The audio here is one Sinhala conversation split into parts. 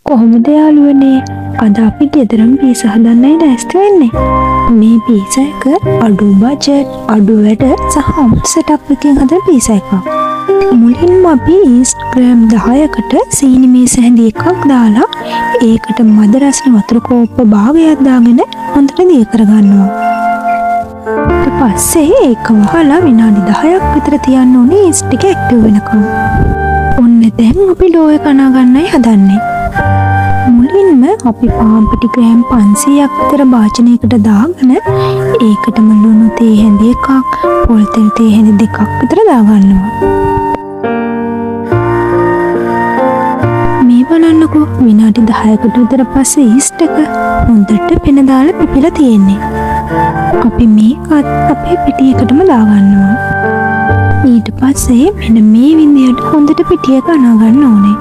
කොහොමද යාළුවනේ? අද අපි ගෙදරම පීසා හදන්නයි ලෑස්ති වෙන්නේ. මේ පීසා එක අඩු බජට්, අඩු වැඩ සහ අමුතු සෙටප් එකකින් හදන පීසා එකක්. මුලින්ම අපි ඊස්ට් ග්‍රෑම් 10කට සීනි මේස හැඳි එකක් දාලා ඒකට මද රසන වතුර කෝප්ප භාගයක් දාගෙන හොඳට දිය කරගන්නවා. ඊට පස්සේ ඒක වහලා විනාඩි 10ක් විතර තියන්න ඕනේ ඊස්ට් එක ඇක්ටිව් වෙනකම්. ඔන්න දැන් අපි ඩෝ එක අනා ගන්නයි හදන්නේ. මුලින්ම අපි පාන් පිටි ග්‍රෑම් 500ක් විතර භාජනයකට දාගෙන ඒකටම ලුණු තේ හැඳි එකක්, පොල් තෙල් තේ හැඳි දෙකක් විතර දාගන්නවා. මේ බලන්නකෝ විනාඩි 10කට විතර පස්සේ ඊස්ට් එක හොඳට පෙන දාලා පිපිලා තියෙන්නේ. අපි මේකත් අපේ පිටියකටම දාගන්නවා. ඊට පස්සේ මෙන්න මේ විදියට හොඳට පිටියක අනා ගන්න ඕනේ.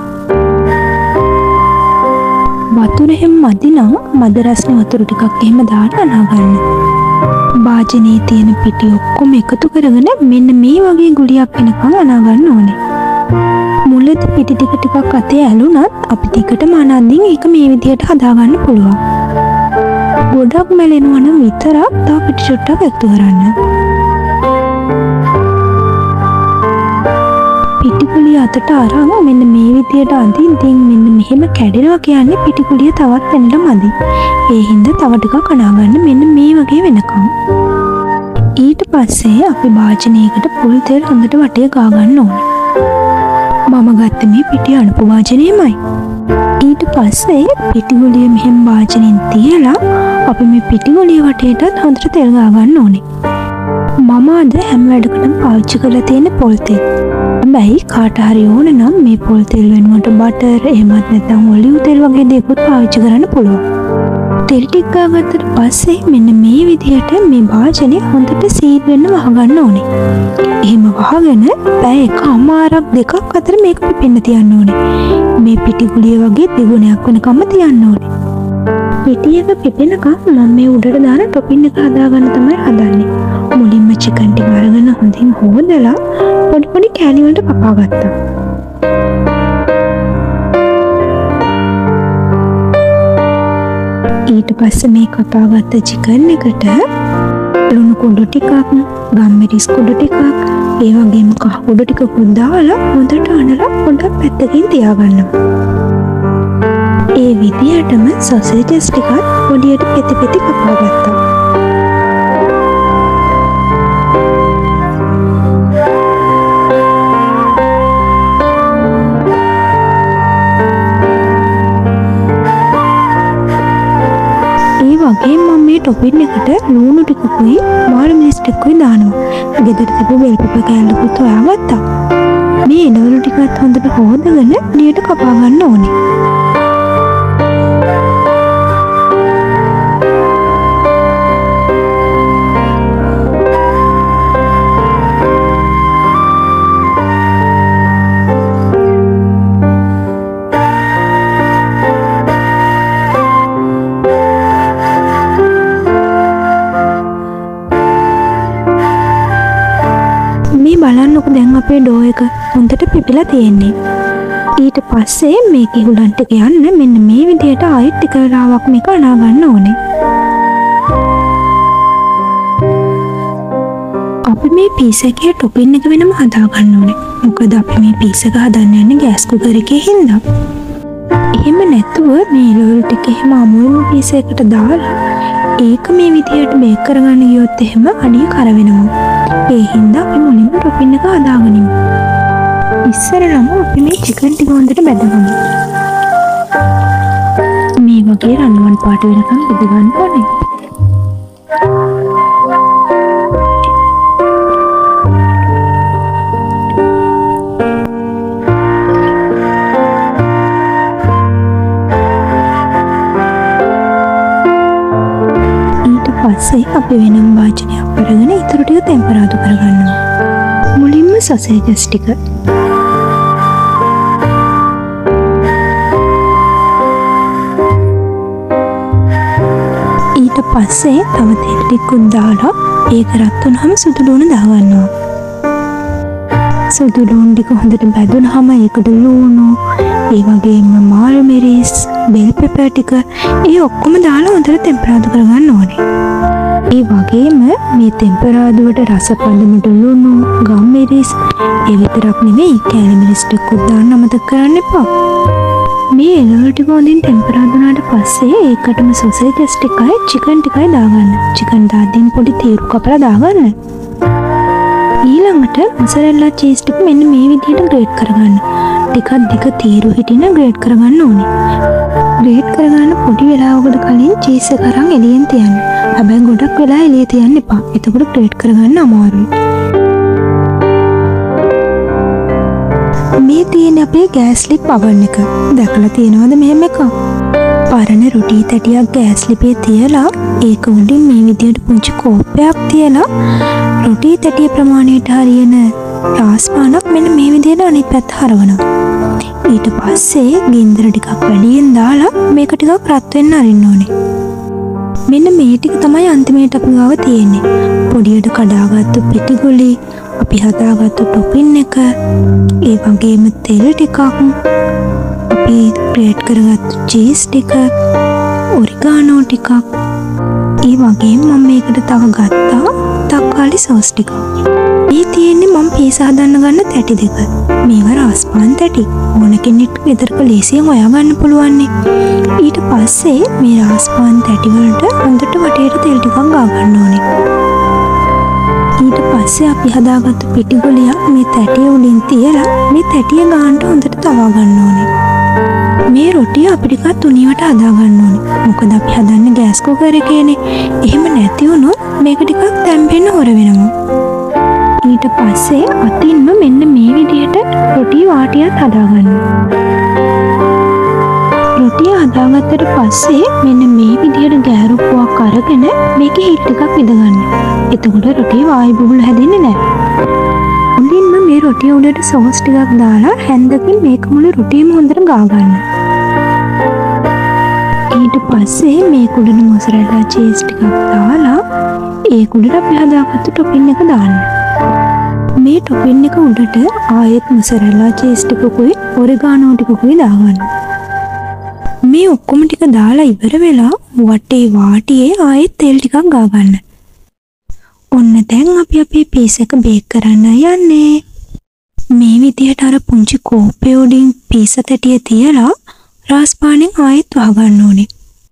වතුර හැම මදි නම් මද රසන වතුර ටිකක් එහෙම දාලා අනා ගන්න. භාජනයේ තියෙන පිටි ඔක්කොම එකතු කරගෙන මෙන්න මේ වගේ ගුලියක් වෙනකන් අනා ගන්න ඕනේ. මුලදී පිටි ටික අතේ ඇලුනත් අපි ටිකටම අනද්දින් ඒක මේ විදියට හදා ගන්න පුළුවන්. ගොඩක් මැලෙනවා නම් විතරක් තව පිටි චුට්ටක් එකතු කරන්න. පිටිකුලිය අතට අරන් මෙන්න මේ විදියට අදින්දින් මෙන්න මෙහෙම කැඩෙනවා කියන්නේ පිටිකුලිය තවත් වෙනලා මදි. ඒ හින්දා තව ටිකක් අනා ගන්න මෙන්න මේ වගේ වෙනකම්. ඊට පස්සේ අපි භාජනයකට පොල් තෙල් හොඳට වටේ ගා ගන්න ඕනේ. මම ගත්ත මේ පිටි අනුපු වාජනයමයි. ඊට පස්සේ පිටිගුලිය මෙහෙම වාජනෙන් තියලා අපි මේ පිටිගුලිය වටේටත් හොඳට තෙල් ගා ගන්න ඕනේ. මම අද හැම වැඩකටම පාවිච්චි කරලා තියෙන පොල් තෙල්. හැබැයි කාට හරි ඕන නම් මේ පොල් තෙල් වෙනුවට බටර් එහෙමත් නැත්නම් ඔලිව් තෙල් වගේ දේකුත් පාවිච්චි කරන්න පුළුවන්. තෙල් ටික ගාගත්තට පස්සේ මෙන්න මේ විදිහට මේ වාජනේ හොඳට සීඩ් වෙන්න වහගන්න ඕනේ. එහෙම වහගෙන පැය එකමාරක් දෙකක් අතර මේක පිපෙන්න තියන්න ඕනේ. මේ පිටිගුලිය වගේ දෙගුණයක් වෙනකම්ම තියන්න ඕනේ. පිටියක පිපෙනකම් මම මේ උඩට දාන ටොපින් එක හදාගන්න තමයි හදන්නේ. මුලින්ම චිකන් ටික අරගෙන හොඳින් හොදලා පොඩි පොඩි කෑලි වලට කපා ගත්තා. ඊට පස්සේ මේ කපාගත්ත චිකන් එකට ලුණු කුඩු ටිකක්, ගම්මිරිස් කුඩු ටිකක්, ඒ වගේම කහ කුඩු ටිකකුත් දාලා හොඳට අනලා පොඩ්ඩක් පැත්තකින් තියාගන්නවා. ඒ විදියටම සොසේජස් ටිකත් පොඩියට පෙති පෙති කපා ගත්තා. වගේ මම මේ ටොපින් එකට ලුණු ටිකකුයි මාළු මිරිස් ටිකකුයි දානවා. ගෙදර තිබු බෙල් පෙපර් කෑල්ලකුත් හොයාගත්තා. මේ එළවලු ටිකත් හොඳට හොදගෙන නියට කපා ගන්න ඕනේ. බලන්නකො දැන් අපේ ඩෝ එක හොඳට පිපිලා තියෙන්නේ. ඊට පස්සේ මේකේ හුලන් ටික යන්න මෙන්න මේ විදිහට ආයෙත් ටික වෙලාවක් මේක අනා ගන්න ඕනේ. අපි මේ පීසා එකේ ටොපින් එක වෙනම හදා ගන්න ඕනේ. මොකද අපි මේ පීසා එක හදන්න යන්නේ ගෑස් කුකර් එකේ හින්දා. එහෙම නැතුව මේ එළවලු ටික එහෙම අමුණු පීසා එකට දාලා ඒක මේ විදිහට බේක් කරගන්න ගියොත් එහෙම අඩිය කර වෙනවා. ඒ හින්දා අපි මුලින්ම ටොපින් එක හදාගනිමු. ඉස්සරලම අපි මේ චිකන් ටික හොඳට බෙදගමු. මේ වගේ රන්වන් පාට වෙනකම් බෙද ගන්න ඕනේ. පස්සේ අපි වෙනම වාජනයක් අරගෙන ඉතුරු ටික ටෙම්පරාදු කරගන්නවා. මුලින්ම සොසේජස් ටික. ඊට පස්සේ තව තෙල් ටිකක් දාලා ඒක රත් වුනහම සුදු ලුණු දාගන්නවා. සුදු ලුණු ටික හොඳට බැදුනහම ඒකට ලුණු ඒ වගේම මාල් මිරිස්, බෙල් පෙපර් ටික ඒ ඔක්කොම දාලා හොඳට ටෙම්පරාදු කරගන්න ඕනේ. ඒ වගේම මේ ටෙම්පරාදුවට රස පදමට ලුණු, ගම් මිරිස් ඒ විතරක් නෙවෙයි කෑලි මිරිස් ටිකක් දාන්න අමතක කරන්න එපා. මේ එළවලු ටික හොඳින් ටෙම්පරාදු වුණාට පස්සේ ඒකටම සොසේජස් ටිකයි චිකන් ටිකයි දාගන්න. චිකන් දාද්දී පොඩි තීරු කපලා දාගන්න. ඊළඟට මොසරෙල්ලා චීස් ටික මෙන්න මේ විදිහට ග්‍රේට් කරගන්න. ටිකක් දිග තීරු හිටින ග්‍රේට් කරගන්න ඕනේ. ග්‍රේට් කරගන්න පොඩි වෙලාවකට කලින් චීස් එක අරන් එළියෙන් තියන්න. හැබැයි ගොඩක් වෙලා එළිය තියන්න එපා. එතකොට ග්‍රේට් කරගන්න අමාරුයි. මේ තියෙන අපේ ගෑස් ලිප් oven එක. දැකලා තියෙනවද මෙහෙම එකක්? පරණ රොටි තැටියක් ගෑස් ලිපේ තියලා ඒක උඩින් මේ විදිහට පුංචි කෝප්පයක් තියලා රොටි තැටිය ප්‍රමාණයට හරියන රාස්පානක් මෙන්න මේ විදිහට අනිත් පැත්ත හරවනවා. ඊට පස්සේ ගින්දර ටිකක් වැඩියෙන් දාලා මේක ටිකක් රත් වෙන්න අරින්න ඕනේ. මෙන්න මේ ටික තමයි අන්තිමේට අපි ගාව තියෙන්නේ. පොඩියට කඩාගත්තු පිටිගුලි, අපි හදාගත්තු ටොපින් එක, ඒ වගේම තෙල් ටිකක්, අපි ග්‍රේට් කරගත්තු චීස් ටික, ඔරිගානෝ ටිකක්, ඒ වගේම මම මේකට තව ගත්තා තක්කාලි සෝස් ටික. මේ තියෙන්නේ මම පීසා හදන්න ගන්න තැටි දෙක. මේවා රාස්පාන් තැටි. ඕන කෙනෙක්ට ගෙදරක ලේසියෙන් හොයාගන්න පුළුවන් නේ. ඊට පස්සේ මේ රාස්පාන් තැටි වලට හොඳට වටේට තෙල් ටිකක් ගා ගන්න ඕනේ. ඊට පස්සේ අපි හදාගත්තු පිටිගොලියක් මේ තැටිය උඩින් තියලා මේ තැටිය ගානට හොඳට තවා ගන්න ඕනේ. මේ රොටිය අපි ටිකක් තුනීවට හදා ගන්න ඕනේ. මොකද අපි හදන්නේ ගෑස් කුකර් එකේනේ. එහෙම නැති වුණොත් මේක ටිකක් තැම්බෙන්න හොර වෙනවා. ඊට පස්සේ අතින්ම මෙන්න මේ විදිහට රොටි වාටියක් හදාගන්න. රොටිය හදාගත්තට පස්සේ මෙන්න මේ විදිහට ගෑරුප්පුවක් අරගෙන මේකේ හිට් ටිකක් විදගන්න. එතකොට රොටිය වායු බුබුලු හැදෙන්නේ නැහැ. මුලින්ම මේ රොටිය උඩට සෝස් ටිකක් දාලා හැන්දකින් මේක මුළු රොටියම හොඳට ගා ගන්න. ඊට පස්සේ මේ කුඩන මොසරෙල්ලා චීස් ටිකක් දාලා ඒ කුඩට අපි හදාගත්තු ටොපින් එක දාන්න. මේ ටොපින් එක උඩට ආයෙත් මොසරෙල්ලා චීස් ටිකකුයි ඔරිගානෝ ටිකකුයි දාගන්න. මේ ඔක්කොම ටික දාලා ඉවර වෙලා වටේ වාටියේ ආයෙත් තෙල් ටිකක් ගා ගන්න. ඔන්න දැන් අපි අපේ පීස් එක බේක් කරන්න යන්නේ. මේ විදිහට අර පුංචි කෝප්පේ උඩින් පීස තැටිය තියලා රාස්පානෙන් ආයෙත් වහගන්න ඕනේ.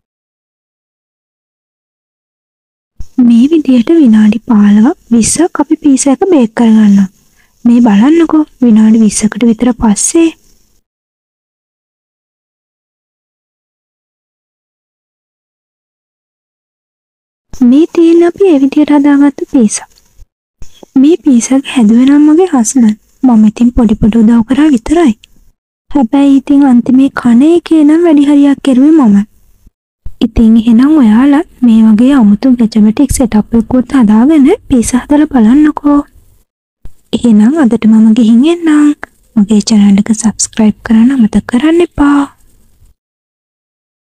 මේ විදිහට විනාඩි 15ක් 20ක් අපි පීස එක බේක් කරගන්නවා. මේ බලන්නකෝ විනාඩි 20කට විතර පස්සේ මේ තියෙන අපි ඒ විදිහට හදාගත්තු පීසා. මේ පීසා හැදුවේ නම් මගේ හස්බන්ඩ්. මම ඉතින් පොඩි උදව් කරා විතරයි. හැබැයි ඉතින් අන්තිමේ කන එකේ නම් වැඩි හරියක් කරුවේ මම. ඉතින් එහෙනම් ඔයාලා මේ වගේ අමුතු ගැජමැටික් සෙටප් එකකුත් හදාගෙන පීසා හදලා බලන්නකෝ. එහෙනම් අදට මම ගිහින් එන්නම්. මගේ channel එක subscribe කරන්න අමතක කරන්න එපා.